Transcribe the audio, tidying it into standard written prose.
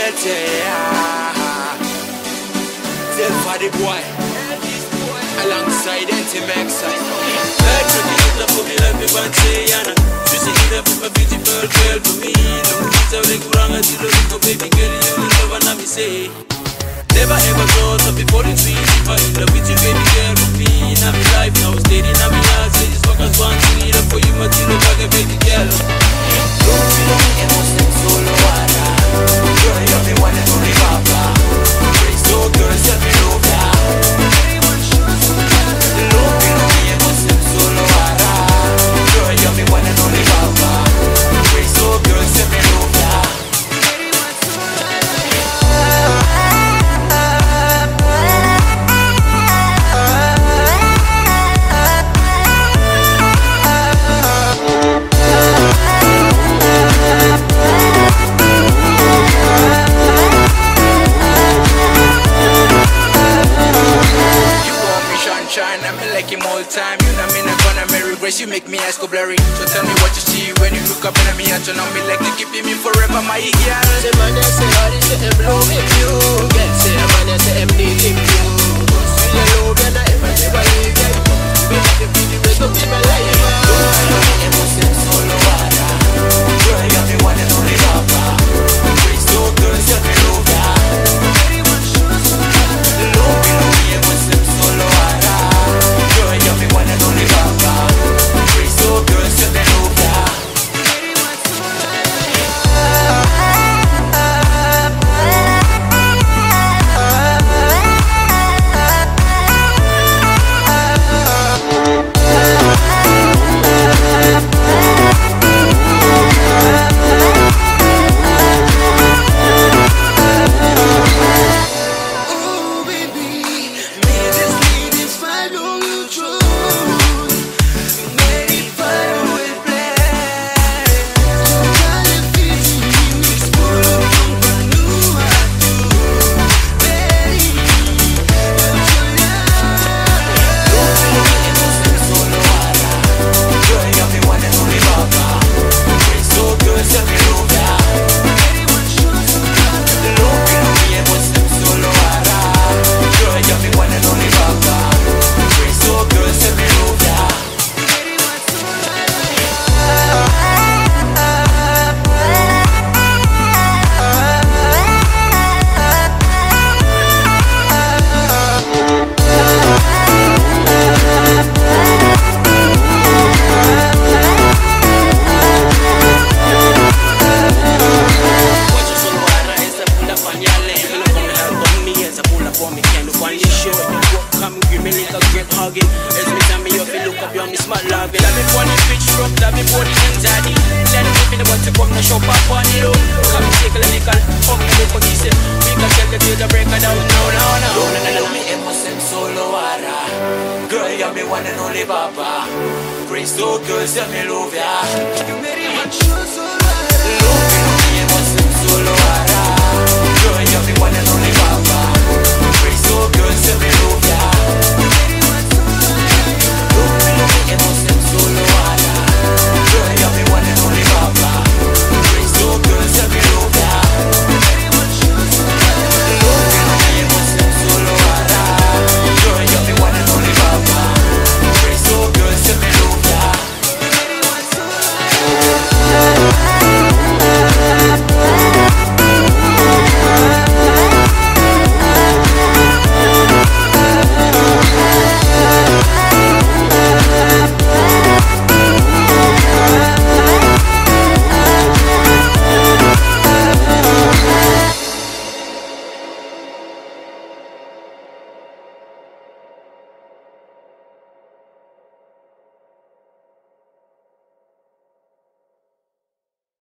Tell for the boy alongside NTMX. Heard you need love for me like me Banchayana. You say you love a beautiful girl for me. No need to like wrong as you look, baby girl, you love and me say. Never ever thought of before the trees. If I in love with you, baby girl, with me. Now me life, now steady, now me life. Say this fuckers want to eat up for you, but you look like a baby girl. Don't you know me, I must sing solo water. Girl, you're the one and only papa. Praise so girls, let me love ya. Love you know me, I must sing solo water. Girl, you're the one and only papa. Praise so girls, let me love ya. Time, you know me not gonna marry grace. You make me eyes go blurry. So tell me what you see when you look up at me and turn on me like you keeping me forever, my girl. Say man, I say all this say blow with you. Get say man, I say MD keep you. Feel love and I ever never leave you. We make you feel the rest of my life. Don't you know me emotion solo water. Girl, you're the one and only papa. Praise so girls, you're the love ya. Love you know me emotion solo water. You're me one and only papa. Praise so good, so they know that. Girl, you're me one and only papa. Praise so good, send me love ya.